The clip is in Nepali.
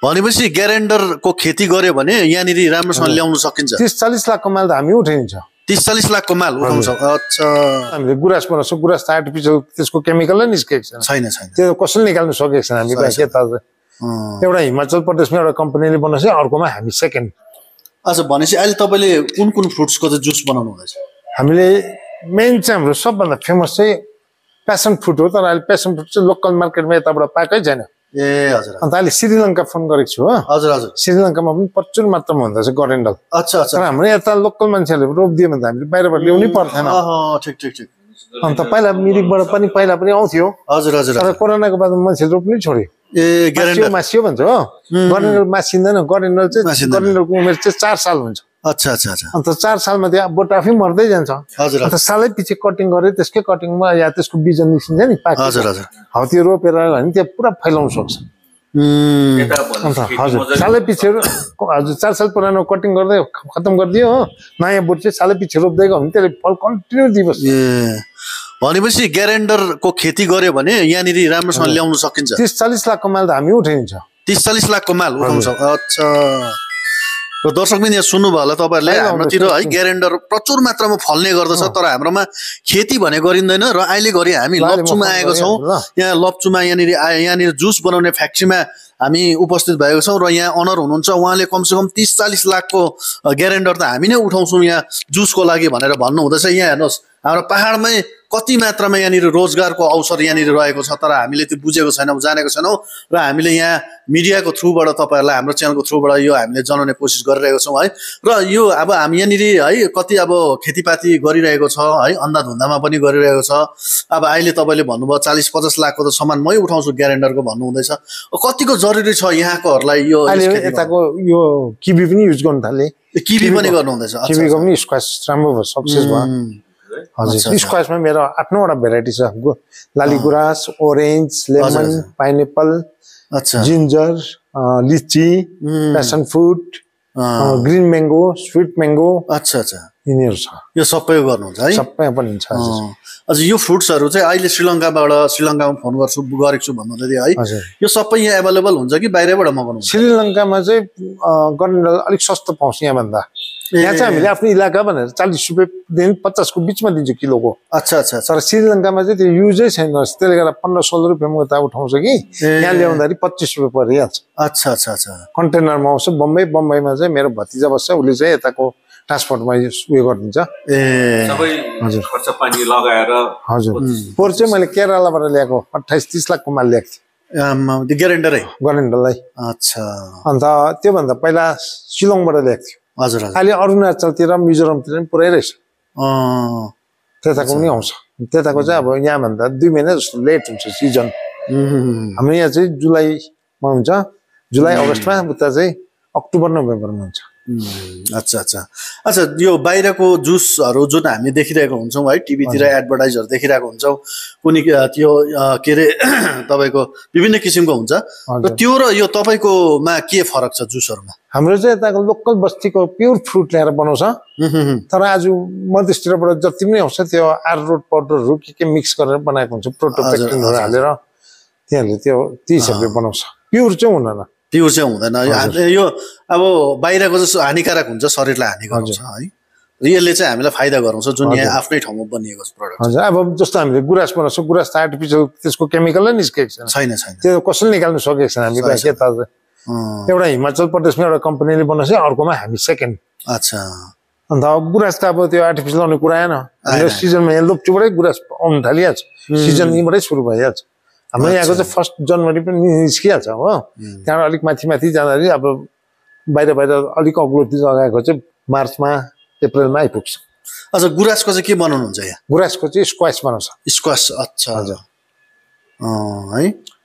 भनेपछि ग्यारेन्डरको खेती गर्यो भने यहाँनिर राम्रोसँग ल्याउन सकिन्छ। 30-40 लाखको माल त हामी उठाइन्छ। 30-40 लाखको माल उठाउँछ। अच्छा, हामीले गुराँस बनाउँछ, गुराँस त आर्टिफिसियल त्यसको केमिकल नै निस्केको छैन। त्यो कसैले निकाल्नु सकेको छैन। हामी एउटा हिमाचल प्रदेशमा एउटा कम्पनीले बनाउँछ, अर्कोमा हामी सेकेन्ड। अच्छा, भनेपछि अहिले तपाईँले कुन कुन फ्रुट्सको चाहिँ जुस बनाउनु हुँदैछ? हामीले मेन चाहिँ हाम्रो सबभन्दा फेमस चाहिँ प्यासन फ्रुट हो, तर अहिले प्यासन फ्रुट चाहिँ लोकल मार्केटमा यताबाट पाएकै छैन। ए हजुर। अन्त अहिले श्रीलङ्का फोन गरेको छु हो। हजुर हजुर। श्रीलङ्कामा पनि प्रचुर मात्रामा हुँदैछ गरेन्डल। अच्छा अच्छा। तर हाम्रो यता लोकल मान्छेहरूले रोपिदियो भने त हामीले बाहिरबाट ल्याउनै पर्थेन। ठिक ठिक ठिक। अन्त पहिला मिरिकबाट पनि पहिला पनि आउँथ्यो। हजुर हजुर। तर कोरोनाको बादमा मान्छेले रोप्नै छोड्यो। ए ग्यारेन्डल मासियो भन्छ हो। गरेन्डल मासिँदैन। गरेन्डल चाहिँ गरेन्डलको उमेर चाहिँ 4 साल हुन्छ। अच्छा अच्छा अच्छा। अन्त 4 सालमा त्यो बोट आफै मर्दै जान्छ। हजुर। अन्त सालै पछि कटिङ गरे, त्यसकै कटिङमा या त्यसको बिजन निस्किन्छ नि पाकेको। हजुर हजुर। हो त्यो रोपेर भने त्यो पुरा फैलाउन सक्छ। अन्त हजुर सालै पछि हजुर 4 साल पुरानो कटिङ गर्दै खत्म गरिदियो हो, नयाँ बोट चाहिँ सालै पछि रोप्दै गयो भने त्यसले फल कन्टिन्यू दिइबस्छ। भनेपछि ग्यारेन्डरको खेती गर्यो भने यहाँनिर राम्रोसँग ल्याउन सकिन्छ। 30-40 लाखको माल त हामी उठाइन्छ। 30-40 लाखको माल उठाउँछ। अच्छा, र दर्शक पनि यहाँ सुन्नुभयो होला तपाईँहरूले, हाम्रोतिर है ग्यारेन्डर प्रचुर मात्रामा फल्ने गर्दछ, तर हाम्रोमा खेती भने गरिँदैन। र अहिले घरि हामी लप्चूमा आएको छौँ। यहाँ लप्चूमा यहाँनिर जुस बनाउने फ्याक्ट्रीमा हामी उपस्थित भएको छौँ र यहाँ अनर हुनुहुन्छ उहाँले कमसेकम 30-40 लाखको ग्यारेन्डर त हामी नै उठाउँछौँ यहाँ जुसको लागि भनेर भन्नु हुँदैछ। यहाँ हेर्नुहोस् हाम्रो पहाडमै कति मात्रामा यहाँनिर रोजगारको अवसर यहाँनिर रहेको छ, तर हामीले त्यो बुझेको छैनौँ, जानेको छैनौँ। र हामीले यहाँ मिडियाको थ्रुबाट तपाईँहरूलाई हाम्रो च्यानलको थ्रुबाट यो हामीले जनाउने कोसिस गरिरहेको छौँ है। र यो अब हामी यहाँनिर है कति अब खेतीपाती गरिरहेको छ है, अन्धाधुन्दामा पनि गरिरहेको छ। अब अहिले तपाईँले भन्नुभयो 40-50 लाखको त सामान मै उठाउँछु ग्यारेन्डरको भन्नुहुँदैछ। कतिको जरुरी छ यहाँकोहरूलाई यो? यताको यो किवी पनि युज गर्नु थाले। किवी पनि गर्नुहुँदैछ? किवीको पनि स्क्वास राम्रो भयो, सक्सेस भयो। हजुर स्क्वासमा मेरो 8-9 वटा भेराइटी छ। लाली गुराँस, ओरेन्ज, लेमन, पाइनएप्पल, अच्छा ginger, litchi, passion fruit, green mango, sweet mango. अच्छा अच्छा, यिनीहरू छ। यो सबै गर्नुहुन्छ है? सबै पनि छ। हजुर यो फ्रुट्सहरू चाहिँ अहिले श्रीलङ्कामा फोन गरेको छु भन्नुहुँदै थियो है, यो सबै यहाँ एभाइलेबल हुन्छ कि बाहिरबाट मगाउनु? श्रीलङ्कामा चाहिँ गरेन्डल अलिक सस्तो पाउँछ यहाँभन्दा। यहाँ चाहिँ हामीले आफ्नो इलाका भनेर 40 रुपियाँदेखि 50 को बिचमा दिन्छ किलोको। अच्छा अच्छा। तर श्रीलङ्कामा चाहिँ त्यो युजै छैन, त्यसले गर्दा 15-16 रुपियाँमा उता उठाउँछ कि यहाँ ल्याउँदाखेरि 25 रुपियाँ परिहाल्छ। अच्छा अच्छा अच्छा। कन्टेनरमा आउँछ बम्बईमा चाहिँ मेरो भतिजा बस्छ, उसले चाहिँ यताको ट्रान्सपोर्टमा उयो गरिदिन्छ। सबै खर्च पानी लगाएर। हजुर पोहोर चाहिँ मैले केरलाबाट ल्याएको 28-30 लाखको माल ल्याएको थिएँ गरेन्डललाई। अच्छा। अन्त त्योभन्दा पहिला शिलङबाट ल्याएको थियो। हजुर। अहिले अरुणाचलतिर मिजोरमतिर पनि पुरै रहेछ। त्यताको पनि आउँछ। त्यताको चाहिँ अब यहाँभन्दा 2 महिना जस्तो लेट हुन्छ सिजन। हाम्रो यहाँ चाहिँ जुलाईमा हुन्छ, जुलाई अगस्तमा, उता चाहिँ अक्टोबर नोभेम्बरमा हुन्छ। अच्छा अच्छा अच्छा। यो बाहिरको जुसहरू जुन हामी देखिरहेको हुन्छौँ है, टिभीतिर एडभर्टाइजहरू देखिरहेको हुन्छौँ, कुनै त्यो के अरे तपाईँको विभिन्न किसिमको हुन्छ, र त्यो र यो तपाईँकोमा के फरक छ जुसहरूमा? हाम्रो चाहिँ यताको लोकल बस्तीको प्योर फ्रुट ल्याएर बनाउँछ। तर आज मधेसतिरबाट जति पनि आउँछ त्यो आररोट पाउडरहरू के मिक्स गरेर बनाएको हुन्छ, प्रोटोपेक्टिनहरू हालेर त्यहाँले त्यो हिसाबले बनाउँछ। प्योर चाहिँ हुँदैन। प्योर चाहिँ हुँदैन। यो अब बाहिरको जस्तो हानिकारक हुन्छ, शरीरलाई हानि गराउँछ है। यसले चाहिँ हामीलाई फाइदा गराउँछ जुन यहाँ आफ्नै ठाउँमा बनिएको प्रडक्ट। हजुर अब जस्तो हामीले गुराँस बनाउँछ, गुराँस त आर्टिफिसियल त्यसको केमिकल नै निस्केको छैन। त्यो कसैले निकाल्नु सकेको छैन। हामी एउटा हिमाचल प्रदेशमा एउटा कम्पनीले बनाउँछ, अर्कोमा हामी सेकेन्ड। अच्छा। अन्त गुराँस त अब त्यो आर्टिफिसियल आउने कुरा आएन। हाम्रो सिजनमा यहाँ लोप्चूबाटै गुराँस आउनु थालिहाल्छ, सिजन यहीँबाटै सुरु भइहाल्छ। हाम्रो यहाँको चाहिँ 1 जनवरी पनि निस्किहाल्छ हो। त्यहाँबाट अलिक माथि जाँदाखेरि अब बाहिर अलिक अग्लोतिर लगाएको चाहिँ मार्चमा अप्रिलमा आइपुग्छ। अच्छा गुराँसको चाहिँ के बनाउनुहुन्छ यहाँ? गुराँसको चाहिँ स्क्वास बनाउँछ। स्क्वास। अच्छा हजुर। है